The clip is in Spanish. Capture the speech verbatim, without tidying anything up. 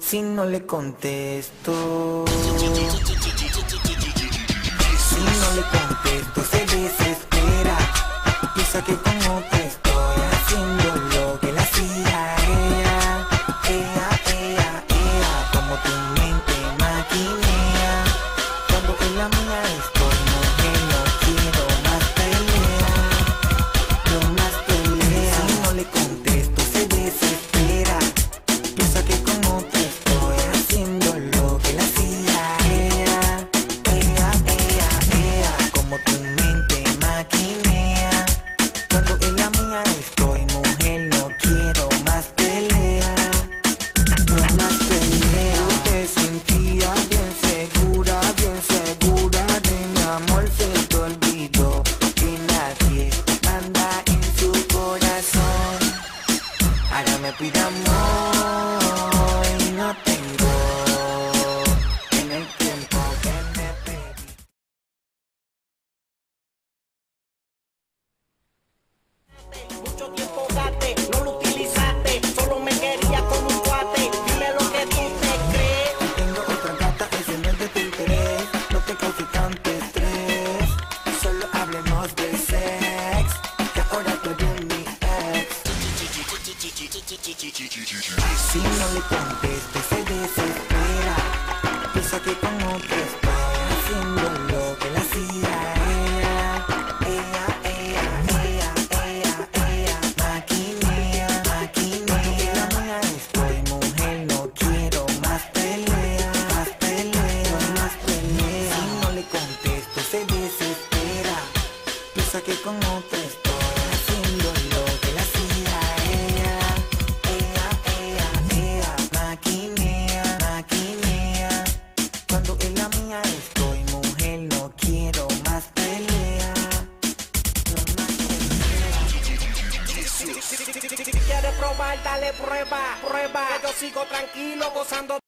Si no le contesto, si no le contesto, se desespera. Piensa que con otra estoy haciendo lo que le hacía a ella. Ea, ea, ea, como tu mente maquinea. Cuando en la mía estoy, mujer, no quiero más pelea. No más pelea. Si no le contesto, se desespera. Piensa que con otra estoy haciendo lo que le hacía a ella. Ea, ea, ea, como tu mente maquinea. Cuando en la mía estoy, mujer, no quiero más pelea. No más pelea. Tú te sentías bien segura, bien segura de mi amor. Se te olvidó que nadie manda en su corazón. Ahora me pide amor y no tengo en el tiempo que me pedí. Mucho tiempo gaste, no lo utilizaste, solo me quería como un cuate. Dime lo que tú te crees. Tengo otra gata, ese no es de tu interés. No te cause tanto estrés. Solo hablemos de sex, que ahora tú eres mi ex. Si no le contesto, se desespera. Piensa que con otra estoy haciendo lo que le hacía a ella. Ella, ella, ella, ella, ella, maquinea, maquinea. La mía estoy, mujer, no quiero más pelea, más pelea, más pelea. Si no le contesto, se desespera. Piensa que con otra estoy haciendo lo que le hacía a ella. Ella, ella, ella, maquinea, maquinea. Cuando en la mía estoy, mujer, no quiero más pelea. No más pelea. Si quieres probar, dale prueba, prueba. Que yo sigo tranquilo, gozando.